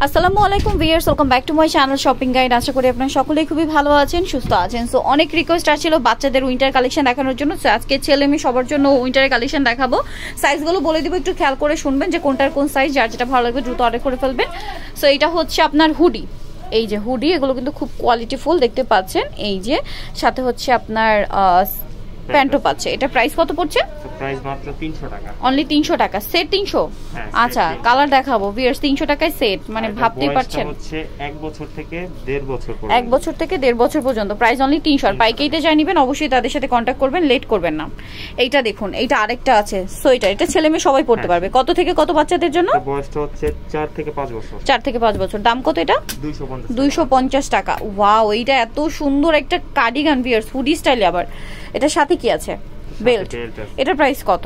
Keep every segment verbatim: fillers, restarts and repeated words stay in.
আসসালামু আলাইকুম viewers, welcome back to my channel shopping guide. আশা করি আপনারা সকলেই খুবই ভালো আছেন, সুস্থ আছেন। সো অনেক রিকোয়েস্ট আসছিল বাচ্চাদের উইন্টার কালেকশন দেখানোর জন্য। সো আজকে ছেলে মেয়ে সবার জন্য উইন্টারের কালেকশন দেখাবো। সাইজগুলো বলে দিব, একটু খেয়াল করে শুনবেন যে কোনটার কোন সাইজ, যার যেটা ভালো লাগবে দ্রুত অর্ডার করে ফেলবেন। সো এটা হচ্ছে আপনার হুডি, এই যে হুডি, এগুলো কিন্তু খুব কোয়ালিটিফুল দেখতে পাচ্ছেন। এই যে সাথে হচ্ছে আপনার প্যান্টও পাচ্ছে। এটা প্রাইস কত পড়ছে? প্রাইস মাত্র তিনশো টাকা, অনলি তিনশো টাকা। সেট তিনশো? আচ্ছা, কালার দেখাবো ভিউয়ার্স। তিনশো টাকায় সেট, মানে ভাবতেই পারছেন হচ্ছে এক বছর থেকে দেড় বছর পর্যন্ত, এক বছর থেকে দেড় বছর পর্যন্ত। প্রাইস অনলি তিনশো। আর পাইকারিতে যাই নেবেন অবশ্যই তাদের সাথে কন্ট্যাক্ট করবেন, লেট করবেন না। এইটা দেখুন, এইটা আরেকটা আছে সোয়েটার, এটা ছেলে মেয়ে সবাই পড়তে পারবে। কত থেকে কত বাচ্চাদের জন্য? বয়সটা হচ্ছে চার থেকে পাঁচ বছর। চার থেকে পাঁচ বছর। দাম কত এটা? দুইশো পঞ্চাশ টাকা। ওয়াও, এইটা এত সুন্দর একটা কার্ডিগান ভিউয়ার্স, হুডি স্টাইলে। আবার এটার সাথে কি আছে? বেল্ট। এটার প্রাইস কত?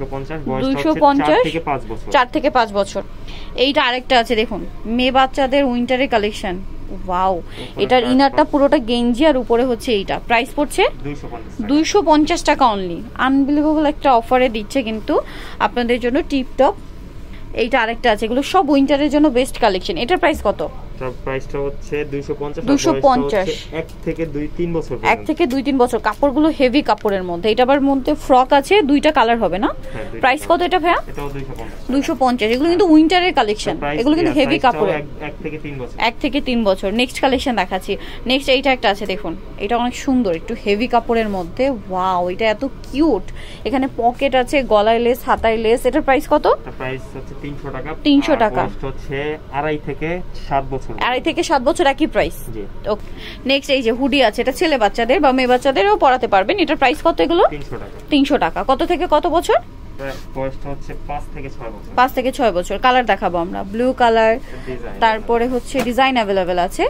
দুইশো পঞ্চাশ, চার থেকে পাঁচ বছর। এইটা আরেকটা আছে দেখুন, মেয়ে বাচ্চাদের উইন্টারের কালেকশন। ওয়াও, এটার ইনারটা পুরোটা গেঞ্জি আর উপরে হচ্ছে এইটা। প্রাইস পড়ছে দুইশো পঞ্চাশ টাকা অনলি। আনবিলিভেবল একটা অফারে দিচ্ছে কিন্তু আপনাদের জন্য, টিপটপ। এইটা আরেকটা আছে, এগুলো সব উইন্টারের জন্য বেস্ট কালেকশন। এটার প্রাইস কত? প্রাইসটা হচ্ছে দুইশো পঞ্চাশ। দুইশো পঞ্চাশ, এক থেকে দুই তিন বছর, এক থেকে দুই তিন বছর। কাপড়গুলো হেভি কাপড়ের মধ্যে। এটা আবার মধ্যে ফ্রক আছে, দুইটা কালার হবে না? প্রাইস কত এটা ভাইয়া? এটাও দুইশো পঞ্চাশ। দুইশো পঞ্চাশ। এগুলো কিন্তু উইন্টারের কালেকশন, এগুলো কিন্তু হেভি কাপড়ের। এক থেকে তিন বছর, এক থেকে তিন বছর। নেক্সট কালেকশন দেখাচ্ছি। নেক্সট এইটা একটা আছে দেখুন, এটা অনেক সুন্দর, একটু হেভি কাপড়ের মধ্যে। ওয়াও, এটা এত কিউট। এখানে পকেট আছে, গলায় লেস, হাতায় লেস। এটার প্রাইস কত? প্রাইস হচ্ছে তিনশো টাকা। তিনশো টাকা। হচ্ছে আড়াই থেকে সাত বছর। আড়াই থেকে সাত বছর একই প্রাইস। ওকে, নেক্সট এই যে হুডি আছে, এটা ছেলে বাচ্চাদের বা মেয়ে বাচ্চাদেরও পরাতে পারবেন। এটার প্রাইস কত এগুলো? তিনশো টাকা। তিনশো টাকা। কত থেকে কত বছর? বয়সটা হচ্ছে পাঁচ থেকে ছয় বছর। পাঁচ থেকে ছয় বছর। কালার দেখাবো আমরা, ব্লু কালার, তারপরে হচ্ছে ডিজাইন অ্যাভেলেবেল আছে।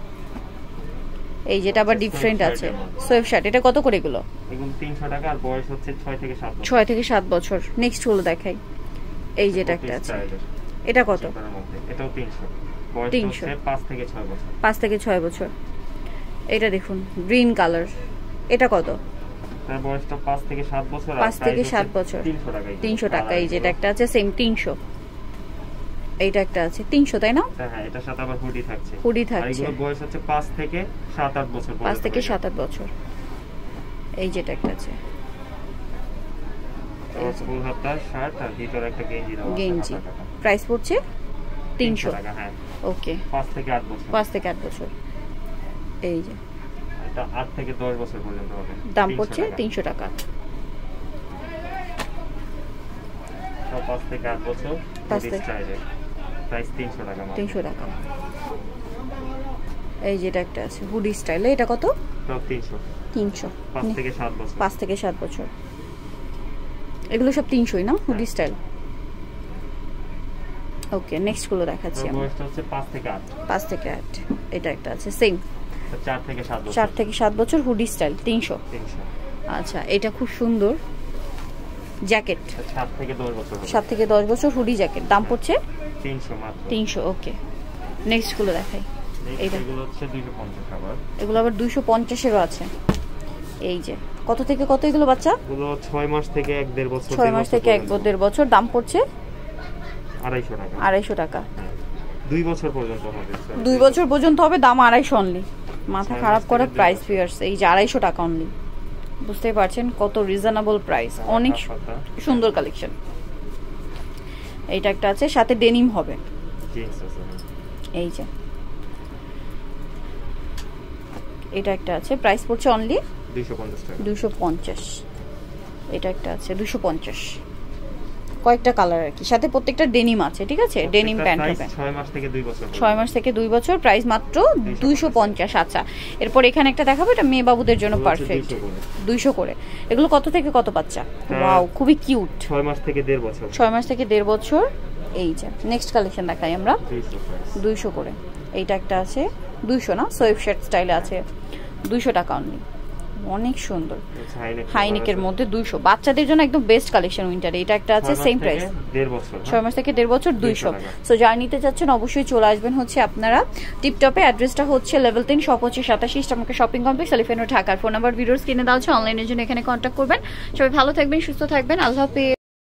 এই যেটা আবার ডিফারেন্ট আছে, সোয়েব শার্ট। এটা কত করে এগুলো? এগুলো তিনশো টাকা। আর বয়স হচ্ছে ছয় থেকে সাত বছর। ছয় থেকে সাত বছর। নেক্সট হলো দেখাই, এই যেটা একটা আছে, এটা কত? এটাও তিনশো। তিনশো, পাঁচ থেকে ছয় বছর। পাঁচ থেকে ছয় বছর। এটা দেখুন গ্রিন কালার, এটা কত? তার বয়সটা পাঁচ থেকে সাত বছর। পাঁচ থেকে সাত বছর। তিনশো টাকা। তিনশো টাকা। এই যেটা একটা আছে সেম তিনশো। এইটা একটা আছে তিনশো, তাই না? হ্যাঁ, এটার সাথে আবার হুডি থাকছে। হুডি থাকছে। এগুলো বয়স হচ্ছে পাঁচ থেকে সাত আট বছর। পাঁচ থেকে সাত আট বছর। এই যেটা একটা আছে, ফুল হাতা শার্ট আর ভিতরে একটা গেঞ্জি দেওয়া আছে। গেঞ্জি। প্রাইস পড়ছে তিনশো টাকা। হ্যাঁ, ওকে। পাঁচ থেকে আট বছর। পাঁচ থেকে আট বছর। এই যে এটা আট থেকে দশ বছর পর্যন্ত হবে। দাম পড়ছে তিনশো টাকা। সব পাঁচ থেকে আট বছর। প্রাইস তিনশো টাকা। তিনশো টাকা। এই যেটা একটা আছে হুডি স্টাইলে, এটা কত? তিনশো। তিনশো। পাঁচ থেকে সাত বছর। পাঁচ থেকে সাত বছর। এগুলো সব তিনশোই না, হুডি স্টাইল? ওকে, নেক্সট গুলো দেখাচ্ছি আমরা। বয়সটা হচ্ছে পাঁচ থেকে আট। পাঁচ থেকে আট। এটা একটা আছে সেম, চার থেকে সাত বছর। চার থেকে সাত বছর, হুডি স্টাইল, তিনশো। তিনশো। আচ্ছা, এটা খুব সুন্দর জ্যাকেট, সাত থেকে দশ বছর। সাত থেকে দশ বছর হুডি জ্যাকেট। দাম পড়ছে তিনশো মাত্র। তিনশো। ওকে, নেক্সট গুলো দেখাই। এগুলো হচ্ছে দুইশো পঞ্চাশ। আবার এগুলো আবার দুইশো পঞ্চাশেরও আছে। এই যে কত থেকে কত এগুলো বাচ্চা? এগুলো ছয় মাস থেকে এক দেড় বছর। ছয় মাস থেকে এক দেড় বছর। দাম পড়ছে আড়াইশো টাকা। আড়াইশো টাকা। দুই বছর পর্যন্ত হবে। দুই বছর পর্যন্ত হবে, দাম আড়াইশো অনলি। মাথা খারাপ করা প্রাইস ফিয়ার্স। এই যে আড়াইশো টাকা অনলি, বুঝতেই পারছেন কত রিজনেবল প্রাইস। অনেক সুন্দর কালেকশন। এইটা একটা আছে, সাথে ডেনিম হবে। এই যে এটা একটা আছে, প্রাইস পড়ছে অনলি দুইশো পঞ্চাশ। এটা একটা আছে দুইশো পঞ্চাশ। কয়েকটা কালার আর কি, সাথে প্রত্যেকটা ডেনিম আছে। ঠিক আছে, ডেনিম প্যান্ট হবে। ছয় মাস থেকে দুই বছর। ছয় মাস থেকে দুই বছর। প্রাইস মাত্র দুইশো পঞ্চাশ। আচ্ছা, এরপর এখানে একটা দেখাবো, এটা মেয়ে বাবুদের জন্য পারফেক্ট। দুইশো করে। এগুলো কত থেকে কত বাচ্চা? ওয়াও, খুবই কিউট। ছয় মাস থেকে দেড় বছর। ছয় মাস থেকে দেড় বছর। এই যে নেক্সট কালেকশন দেখাই আমরা, দুইশো করে। এইটা একটা আছে দুইশো না, সোয়েব শার্ট স্টাইলে আছে, দুইশো টাকা অনলি। অনেক সুন্দর, হাইনেকের মধ্যে দুইশো। বাচ্চাদের জন্য একদম বেস্ট কালেকশন উইন্টারে। এটা একটা আছে সেম প্রাইস, ছয় মাস থেকে দেড় বছর, দুইশো। সো যারা নিতে চাচ্ছেন অবশ্যই চলে আসবেন হচ্ছে আপনারা টিপটপে। অ্যাড্রেসটা হচ্ছে লেভেল তিন, শপ হচ্ছে সাতাশি আমাকে শপিং কমপ্লেক্স, এলিফ্যান্ট রোড, ঢাকার। ফোন নাম্বার ভিডিওস কিনে দেওয়া হচ্ছে, অনলাইনের জন্য এখানে কন্ট্যাক্ট করবেন। সবাই ভালো থাকবেন, সুস্থ থাকবেন। আল্লাহ হাফেজ।